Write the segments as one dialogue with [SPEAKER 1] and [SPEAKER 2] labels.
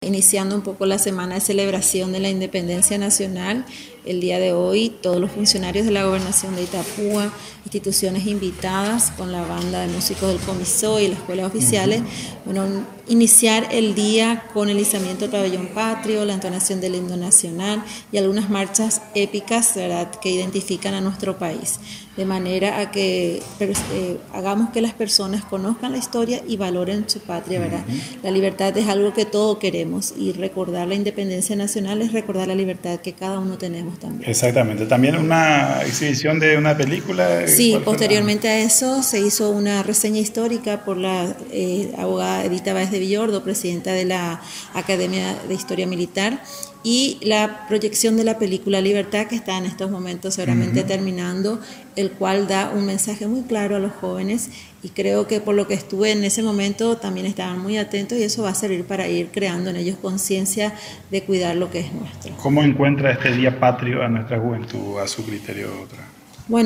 [SPEAKER 1] Iniciando un poco la semana de celebración de la independencia nacional, el día de hoy todos los funcionarios de la gobernación de Itapúa, instituciones invitadas con la banda de músicos del Comisó y las escuelas oficiales, bueno, iniciar el día con el izamiento del pabellón patrio, la entonación del himno nacional y algunas marchas épicas, ¿verdad?, que identifican a nuestro país, de manera a que hagamos que las personas conozcan la historia y valoren su patria, ¿verdad? La libertad es algo que todos queremos y recordar la independencia nacional es recordar la libertad que cada uno tenemos también.
[SPEAKER 2] Exactamente. También una exhibición de una película.
[SPEAKER 1] Sí, posteriormente a eso se hizo una reseña histórica por la abogada Edita Báez de Villordo, presidenta de la Academia de Historia Militar, y la proyección de la película Libertad, que está en estos momentos seguramente terminando, el cual da un mensaje muy claro a los jóvenes, y creo que por lo que estuve en ese momento también estaban muy atentos, y eso va a servir para ir creando en ellos conciencia de cuidar lo que es nuestro.
[SPEAKER 2] ¿Cómo encuentra este Día Patrio a nuestra juventud, a su criterio?
[SPEAKER 1] Bueno,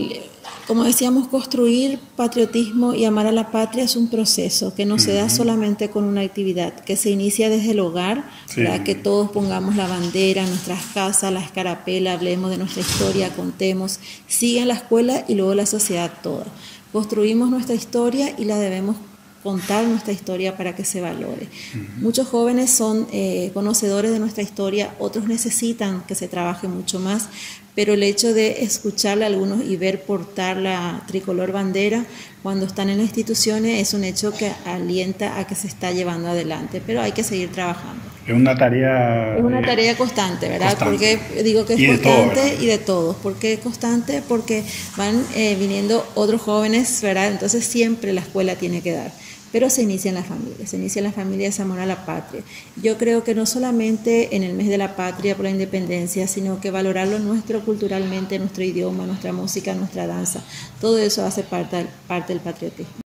[SPEAKER 1] como decíamos, construir patriotismo y amar a la patria es un proceso que no se da solamente con una actividad, que se inicia desde el hogar, para que todos pongamos la bandera en nuestras casas, la escarapela, hablemos de nuestra historia, contemos, siga en la escuela y luego la sociedad toda. Construimos nuestra historia y la debemos contar nuestra historia para que se valore. Muchos jóvenes son conocedores de nuestra historia, otros necesitan que se trabaje mucho más, pero el hecho de escucharle a algunos y ver portar la tricolor bandera cuando están en las instituciones es un hecho que alienta a que se está llevando adelante, pero hay que seguir trabajando.
[SPEAKER 2] Es una tarea...
[SPEAKER 1] Es una tarea constante, ¿verdad? Constante. Porque digo que es constante y de todos. ¿Por qué constante? Porque van viniendo otros jóvenes, ¿verdad? Entonces siempre la escuela tiene que dar. Pero se inicia en la familia ese amor a la patria. Yo creo que no solamente en el mes de la patria por la independencia, sino que valorarlo nuestro culturalmente, nuestro idioma, nuestra música, nuestra danza, todo eso hace parte del patriotismo.